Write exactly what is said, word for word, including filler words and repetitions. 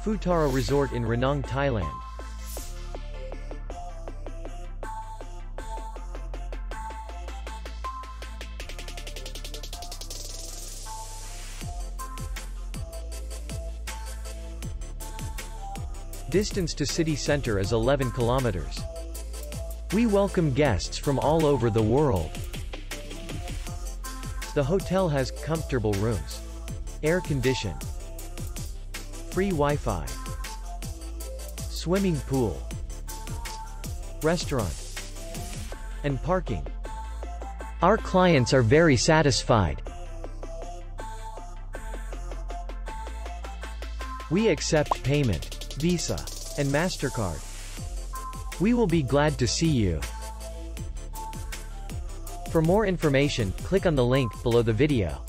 Phutara Resort in Ranong, Thailand. Distance to city center is eleven kilometers. We welcome guests from all over the world. The hotel has comfortable rooms, air condition, free Wi-Fi, swimming pool, restaurant, and parking. Our clients are very satisfied. We accept payment, Visa, and MasterCard. We will be glad to see you. For more information, click on the link below the video.